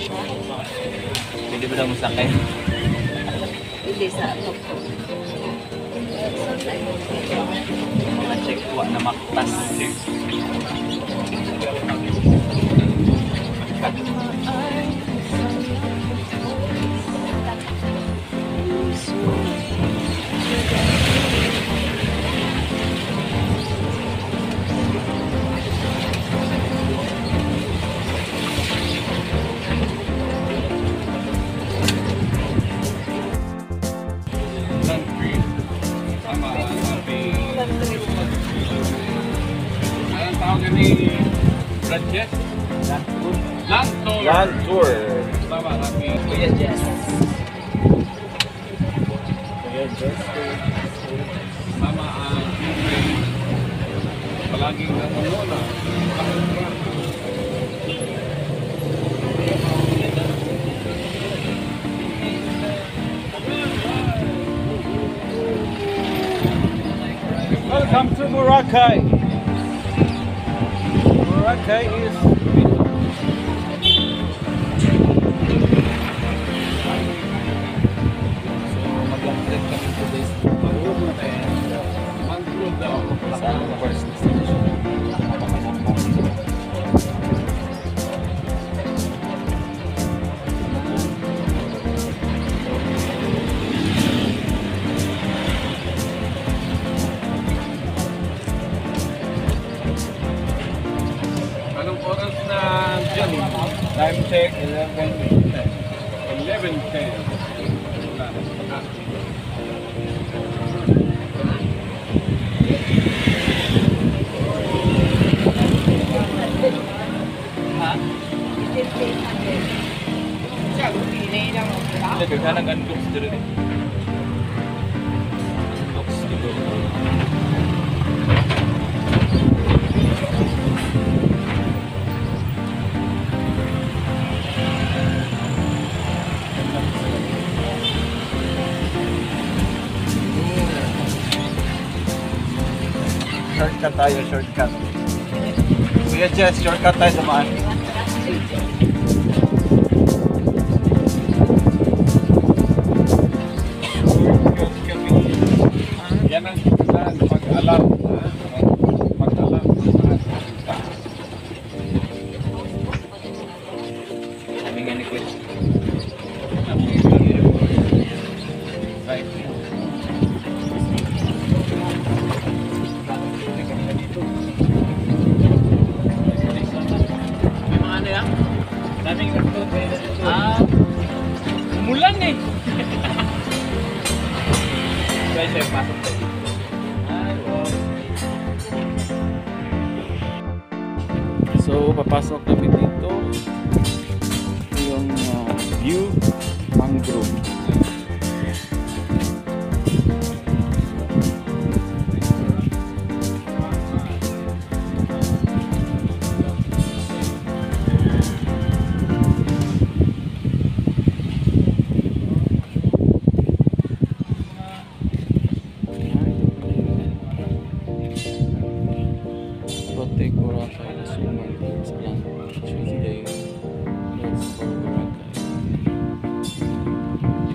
Pwede ba daw masakay? Hindi sa ano po. Mga check po na maktas. Anong tawag ni Frances? Land Tour. Land tour. Tama, Rafi. Kuya Jess. Kuya Jess. Tama ang palaging natuluna. Welcome to Boracay. Boracay is mag-trip kami today sa Mangrove daw. first destination. Anong oras na dyan? Time check 11:10. 11:10. Wala. Ha? Hindi, kaghanang unlocks dito rin. Unlocks dito. Shortcut tayo, shortcut. Kuya Jess, shortcut tayo dumaan. Yan ang pag-alam. Pag-alam. Sabi nga ni Kuya. Right. May mga ano yan? Daming umulan eh. Guys, ay pasok tayo dito. So, papasok kami dito. Ito yung view mangrove. Protect Boracay as human beings and choose their needs for Boracay.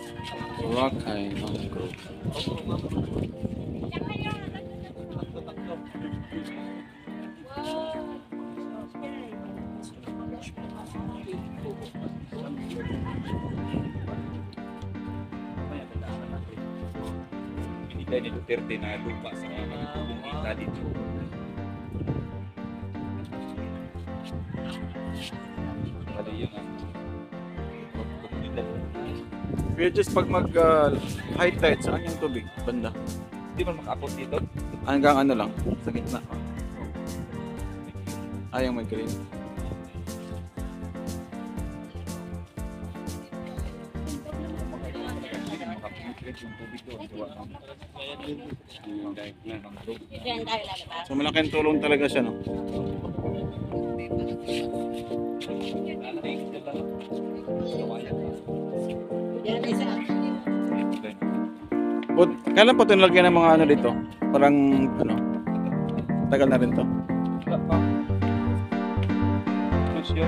Boracay Mangrove. Binigay ni Duterte na lupa sa mga komunita dito. Pwede yun ang komunidad. Kaya just pag mag high tide, saan yung tubig? Banda. Hindi man makaabot dito. Hanggang ano lang, sa gitna. Ayaw may green. Hindi makapenetrate yung tubig doon. Gawa ng dahil na ng loob. Diyan tayo lalabas. So malaking tulong talaga siya, no? Diyan isa. Kailan pa ito nilagyan ng mga ano dito? Parang ano? Tagal na rin to. Wala pa. Ano siya?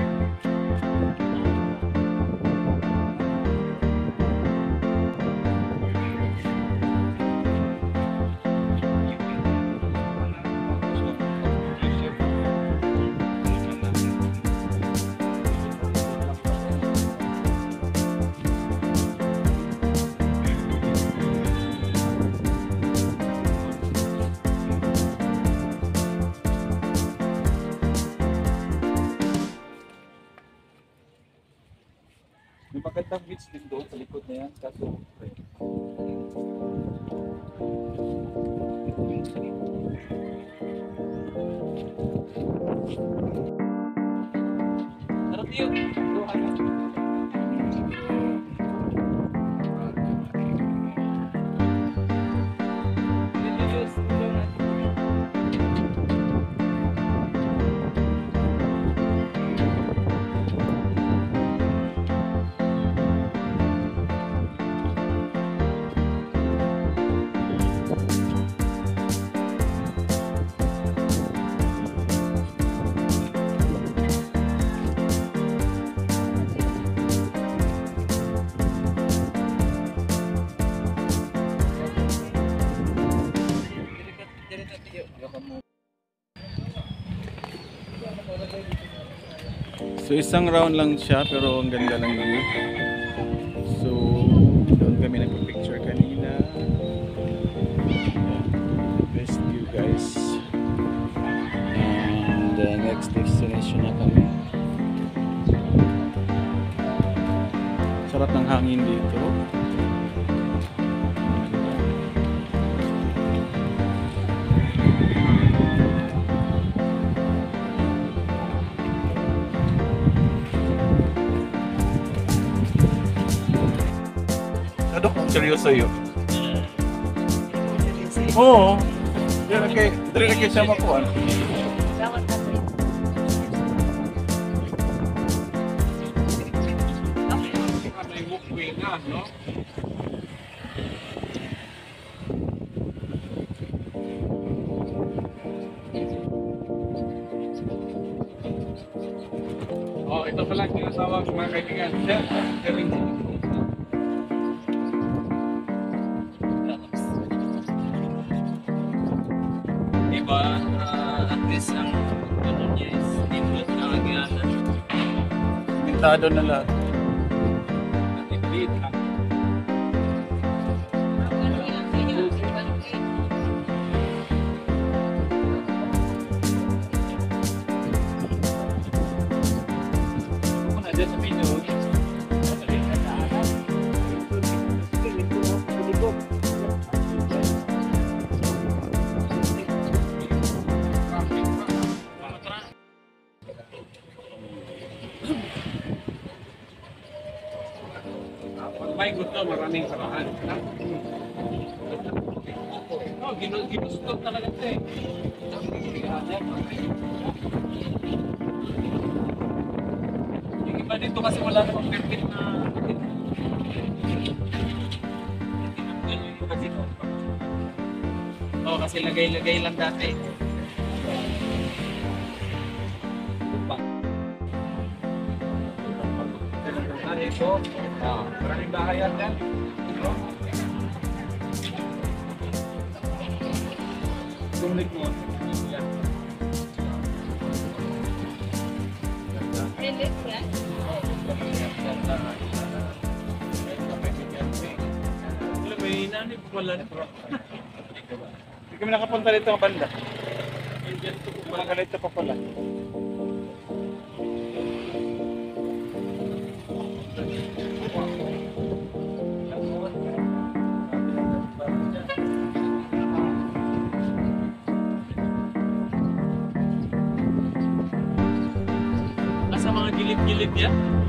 May magandang beach din doon sa likod na yan. Kaso, Sarap yun. Doon ka na. So isang round lang siya pero ang ganda ng view. So doon kami nagpa-picture kanina. Best view guys. And next destination na kami. Sarap ng hangin dito. Ano kung seryoso yun? Oo. Dari na kayo siya makuha. Gawat na ito. May walkway na, no? Oh, ito pala ang tinatawag mga kaibigan. Diba, at least ang ano niya is nindot na agyanan. Pintado na lahat. At ipilit lang. Kung na dyan sa Pinoy, Pag may gusto, maraming paraan. Oh, ginustot talaga ito eh. yung iba dito kasi wala namang permit na oh, kasi lagay-lagay lang dati. ito. Maraming bahay yan dyan. Tumlik mo. Yan. Relax yan. May nanay po pala. Hindi kami nakapunta dito ang banda. Mga ganito pa pala. Nasa mga gilid-gilid yan.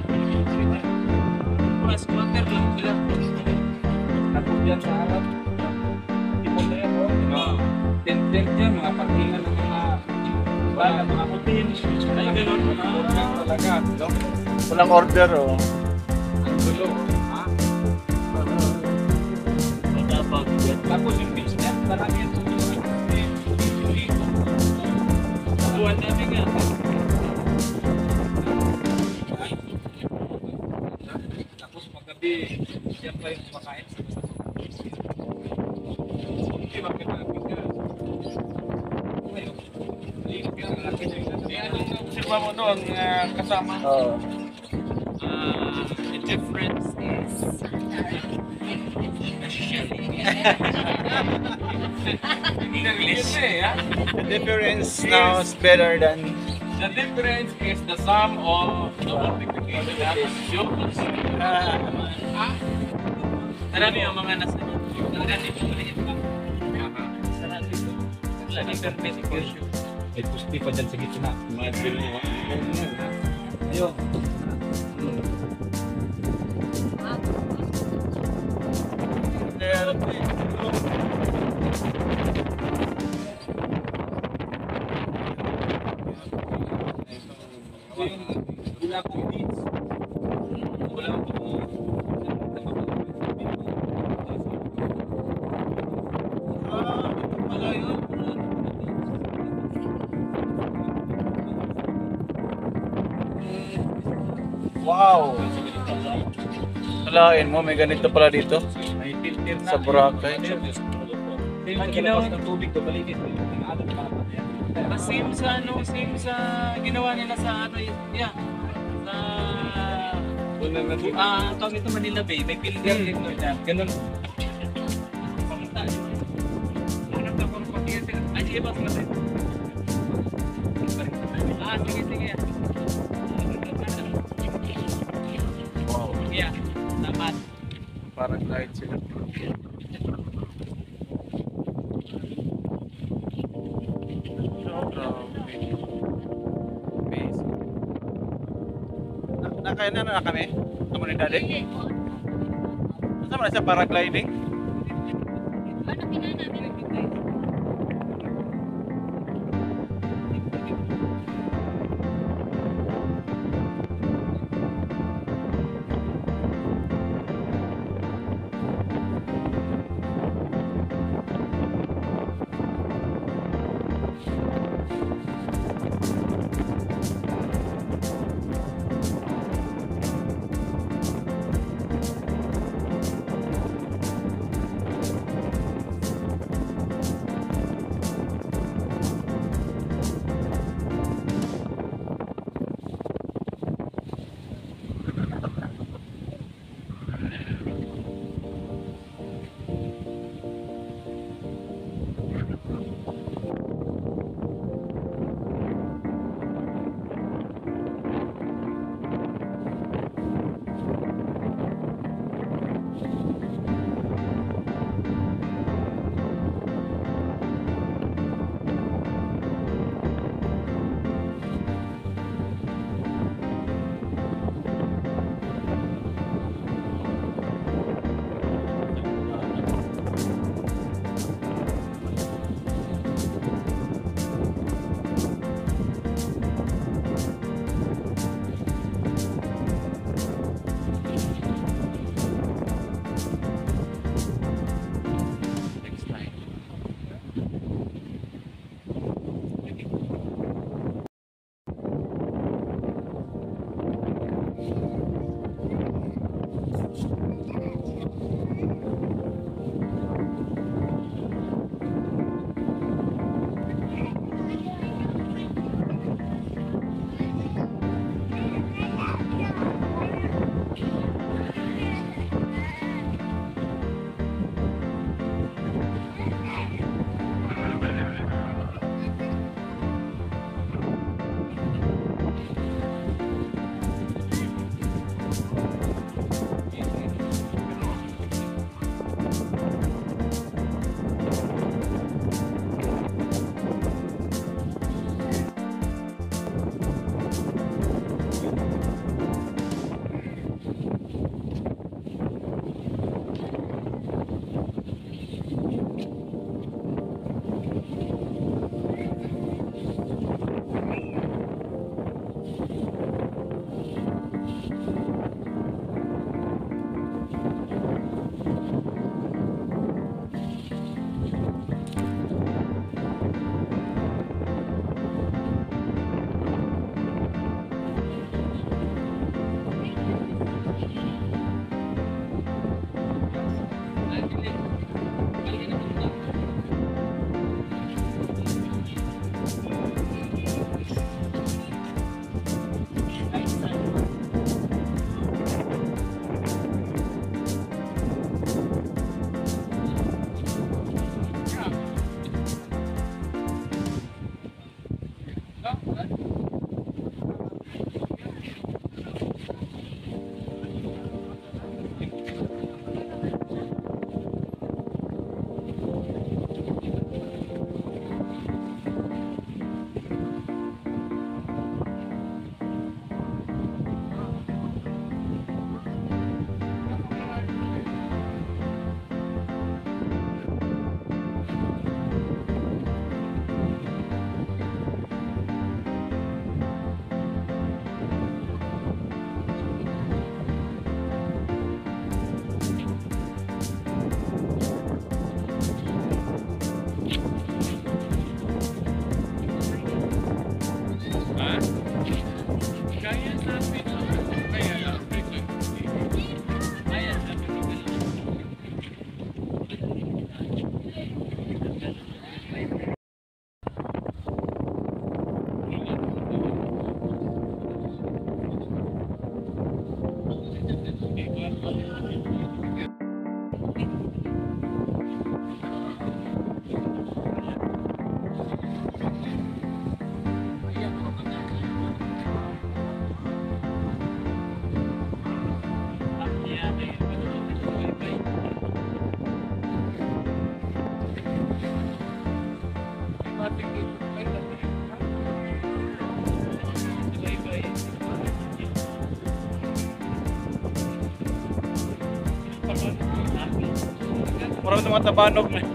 Mga squatter lang sila. Tapos yan sa harap. Tipon na yan, oh. Tent-tent yan, mga parkingan ng mga bala, mga hotel. Ay, ganun. Yan talaga. No? Walang order oh. Ang gulo. Ha? Tapos yung beach niya, marami yan. Buwan namin nga. Tapos paggabi, yan pa yung kumakain sa hindi makikapit ka. Ngayon, liit ka ang laki na yung Anong observa mo doon kasama? Oo. The difference is English eh, ha? The difference now is better than The difference is the sum of the multiplication of additions. Marami yung mga nasa dito maliit pa. Sarado ito. Sa intermediate. may pusti pa dyan sa gitna. Mga drill mo. Ayun. Wala akong needs. Wala akong wow. Kalain mo, may ganito pala dito. may filter na. Sa Boracay. Ang ginawa ng tubig to, paligid. Ang alam pa naman. Same sa ano, same sa ginawa nila sa ano, yeah. Sa tawag ito Manila Bay, may filter din doon yan. Ganun. Hanap na kung pakiya sila. Ay, sige ba sila tayo? Sige, sige. Wow. Yeah, dapat. Parang light sila. Nakainan na kami? Komunidad eh? Saan mo na sa paragliding? Ano kinana? Parang tumatabanog na.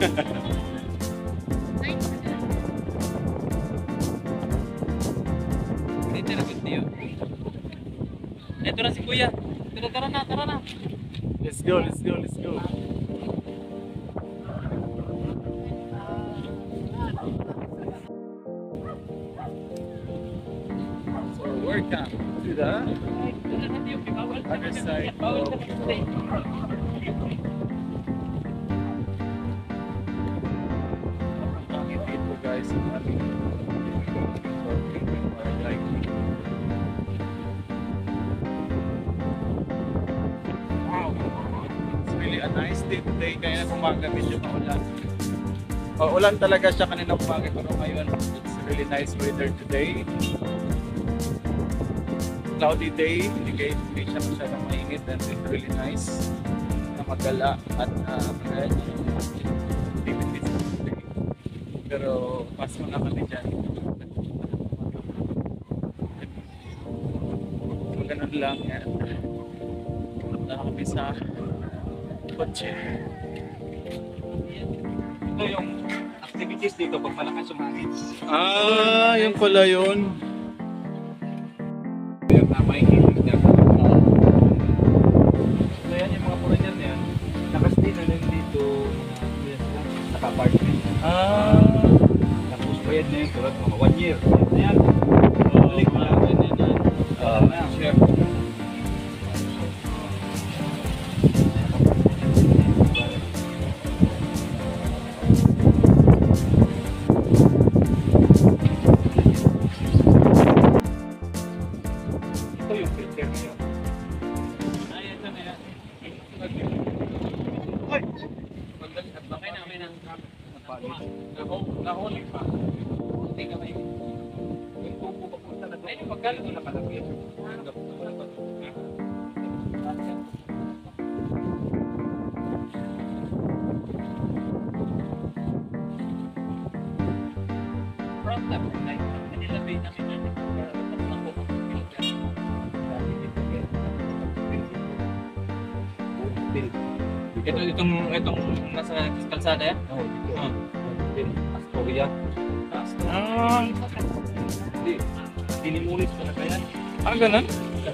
Dito na good niyo. Ito na si Kuya. Tara na, tara na. Let's go, let's go, let's go. So welcome to the other side of people guys. Wow, it's really a nice day today. Kaya na umaga medyo maulan. Ulan talaga siya kanina umaga pero ngayon it's really nice weather today. Cloudy day, hindi siya masyadong mainit and it's really nice na magala at activities today. Pero paso na kami dyan. So ganun lang yan. Punta na kami sa kotse. Ito yung activities dito pag malakas yung hangin. Ah, yun pala yun. Yung may hilig niya. So yan yung mga pura dyan yan. Nakastin na lang dito. Naka-apartment. Ah, Tapos bayad na yun. Tulad mga 1 year. Yan. Balik mo lang. Share. Ito yung filter niya. Ay, ito na yan. Ay! Magdali at Okay na, okay na. Nahuli pa. Hindi ka may... Yung tubo papunta na doon. Ay, yung pagkala doon nakalapit. Front left. Ay, manilabay namin yan. Itong nasa kalsada yan? Oo, dito. Ah. Astoria. ah, Hindi. Dinimulis ko na kaya. ganun?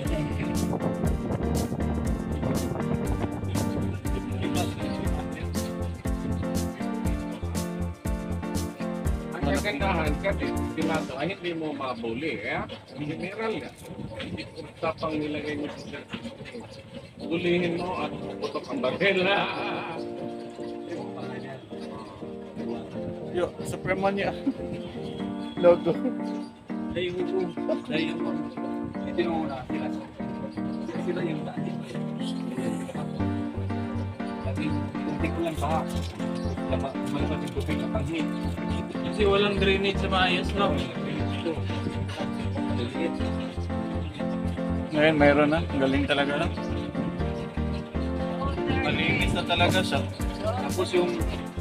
Ang kagandahan kasi, Pilato, ay hindi mo mabuli. Mineral ka. Hindi ko tapang nilagay mo sa sirkuit. Bulihin mo at putok ang baril. Yo, Suprema niya. Logo. Dahil yung Ito yung una. Sila yung dati. Dati, hindi ko lang baha. Malabas yung tubig na panghin. kasi walang drainage sa maayos, no? Ito. Maliit. Ngayon, mayroon na. Ang galing talaga na. Malinis na talaga siya. Tapos yung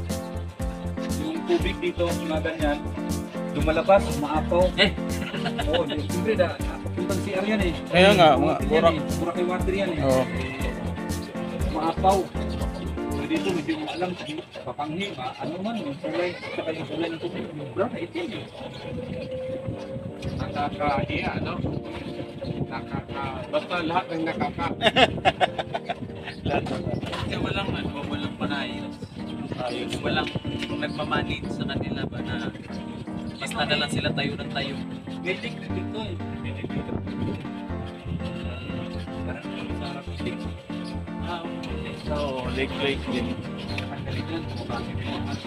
tubig dito, mga ganyan, lumalabas, maapaw. Oo, siyempre na, napapuntang CR yan eh. Kaya nga, mga Burak. Burak yung water yan eh. Oo. Maapaw. So dito, medyo mo alam kung papanghi, ano man, yung kulay, saka yung kulay ng tubig, yung brown na itim eh. Nakakahiya, no? Basta lahat ng nakaka. Kasi walang panayos. Walang nagmamanage sa kanila ba na basta na lang sila tayo ng tayo. May link na dito eh. Parang sa lake. Okay. Oo, lake din. Ang galing yan, kung bakit yung mga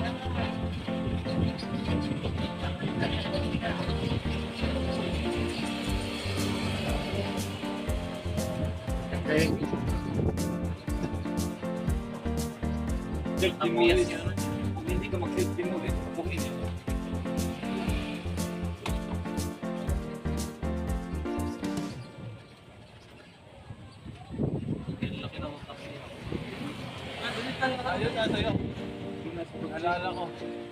Okay. self-demolish. Kung hindi ka mag-self-demolish, pupukin yun. Laki ng utak niya. Ayun na tayo. Alala ko.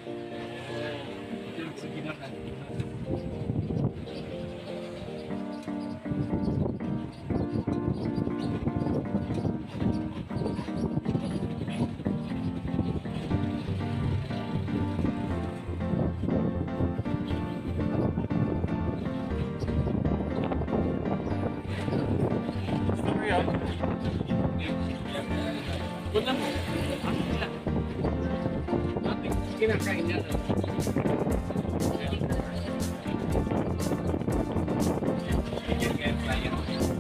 Sige na ka. Wala mo. Ano nila? Ating kinakain niya. Bigyan kayo flyer.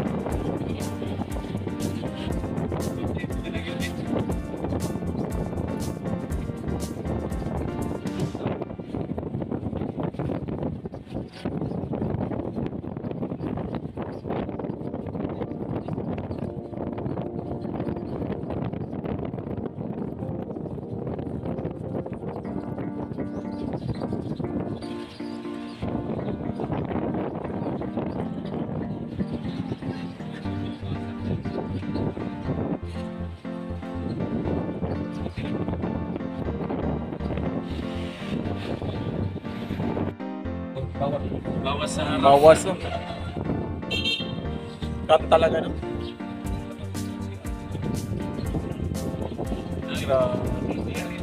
Bawas sa harap. Bawas, no? Cut talaga, no? Grabe.